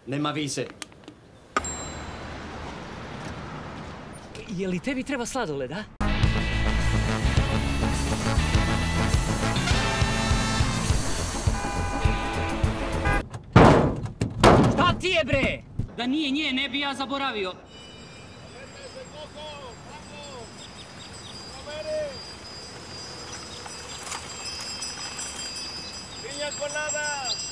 Nema vize. Je li tebi treba sladoled, a? Šta ti je, bre? Da nije nje, ne bi ja zaboravio. Piña colada!